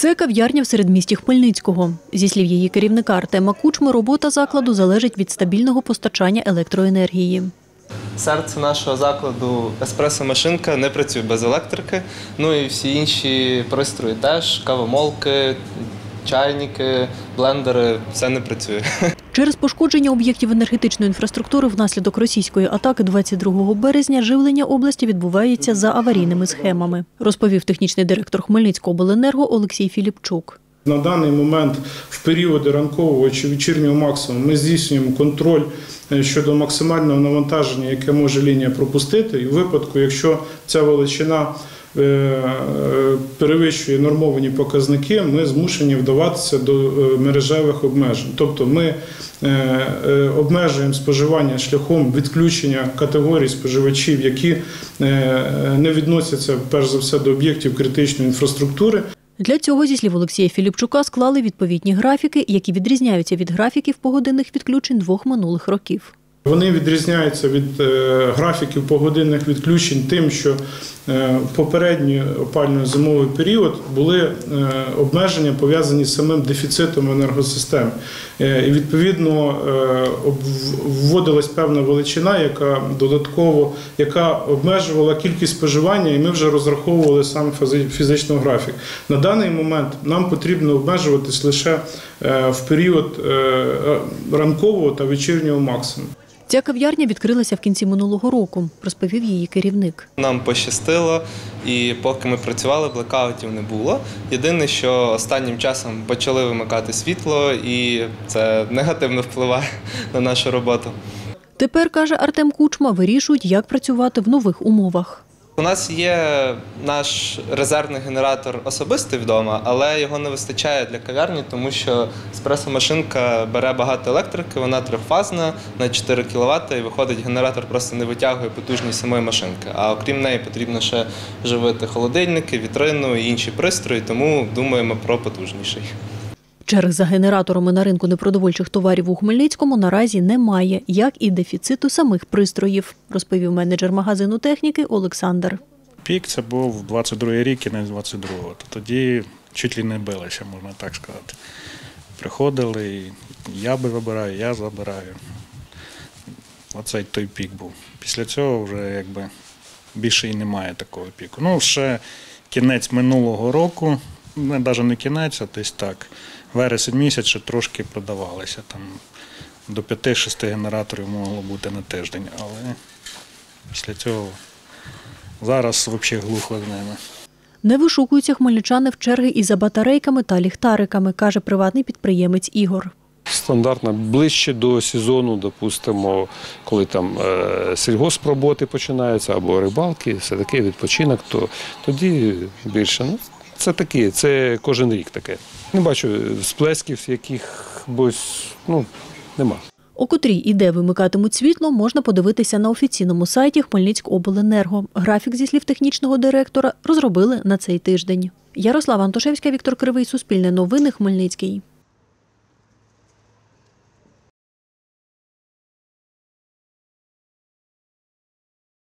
Це кав'ярня в середмісті Хмельницького. Зі слів її керівника Артема Кучми, робота закладу залежить від стабільного постачання електроенергії. Серце нашого закладу еспресо-машинка не працює без електрики, ну і всі інші пристрої теж, кавомолки, чайники, блендери – все не працює. Через пошкодження об'єктів енергетичної інфраструктури внаслідок російської атаки 22 березня живлення області відбувається за аварійними схемами, розповів технічний директор Хмельницькобленерго Олексій Філіпчук. На даний момент в періоди ранкового чи вечірнього максимуму ми здійснюємо контроль щодо максимального навантаження, яке може лінія пропустити. І в випадку, якщо ця величина перевищує нормовані показники, ми змушені вдаватися до мережевих обмежень. Тобто ми обмежуємо споживання шляхом відключення категорій споживачів, які не відносяться, перш за все, до об'єктів критичної інфраструктури. Для цього, зі слів Олексія Філіпчука, склали відповідні графіки, які відрізняються від графіків погодинних відключень 2 минулих років. Вони відрізняються від графіків погодинних відключень тим, що в попередній опально-зимовий період були обмеження, пов'язані з самим дефіцитом енергосистем. І, відповідно, вводилась певна величина, яка обмежувала кількість споживання, і ми вже розраховували сам фізичний графік. На даний момент нам потрібно обмежуватись лише в період ранкового та вечірнього максимуму. Ця кав'ярня відкрилася в кінці минулого року, розповів її керівник. Нам пощастило, і поки ми працювали, блекаутів не було. Єдине, що останнім часом почали вимикати світло, і це негативно впливає на нашу роботу. Тепер, каже Артем Кучма, вирішують, як працювати в нових умовах. У нас є наш резервний генератор особистий вдома, але його не вистачає для кав'ярні, тому що еспресо-машинка бере багато електрики, вона трьохфазна на 4 кВт, і виходить, генератор просто не витягує потужність самої машинки. А окрім неї потрібно ще живити холодильники, вітрину і інші пристрої, тому думаємо про потужніший. Черг за генераторами на ринку непродовольчих товарів у Хмельницькому наразі немає, як і дефіциту самих пристроїв, розповів менеджер магазину техніки Олександр. Пік це був 22-й рік, кінець 22-го. Тоді чуть ли не билися, можна так сказати. Приходили, і я вибираю, я забираю. Оцей той пік був. Після цього вже якби більше і немає такого піку. Ну, ще кінець минулого року, навіть не кінець, а десь так. Вересень місяць ще трошки продавалися, там до 5-6 генераторів могло бути на тиждень, але після цього зараз взагалі глухо з ними. Не вишукуються хмельничани в черги і за батарейками та ліхтариками, каже приватний підприємець Ігор. Стандартно ближче до сезону, допустимо, коли там сільгоспроботи починаються або рибалки, все таке відпочинок, то тоді більше. Ну, це таке, це кожен рік таке. Не бачу сплесків якихось, нема. О котрій і де вимикатимуть світло, можна подивитися на офіційному сайті Хмельницькобленерго. Графік, зі слів технічного директора, розробили на цей тиждень. Ярослава Антошевська, Віктор Кривий, Суспільне новини, Хмельницький.